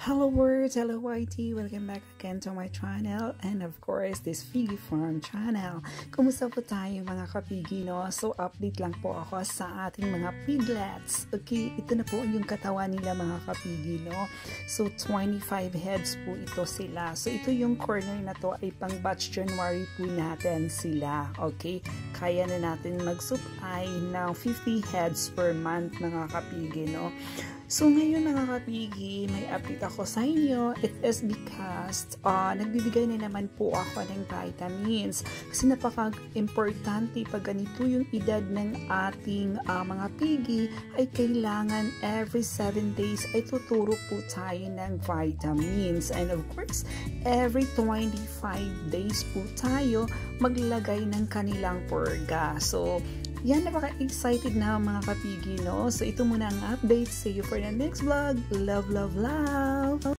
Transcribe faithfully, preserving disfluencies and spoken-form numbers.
Hello words, hello Y T, welcome back again to my channel and of course this Piggy Farm channel. Kumusta po tayo mga kapigi, no? So update lang po ako sa ating mga piglets. Okay, ito na po yung katawan nila mga kapigi, no? So twenty-five heads po ito sila. So ito yung corner na to ay pang batch January po natin sila. Okay, kaya na natin mag-supply ng fifty heads per month mga kapigi, no? So ngayon mga kapigi, may update ako sa inyo. It is because uh, nagbibigay na naman po ako ng vitamins. Kasi napaka-importante pag ganito yung edad ng ating uh, mga pigi, ay kailangan every seven days ay tuturo po tayo ng vitamins. And of course, every twenty-five days po tayo maglagay ng kanilang purga. So, yan, napaka-excited na mga kapigi, no? So, ito muna ang update. See you for the next vlog. Love, love, love!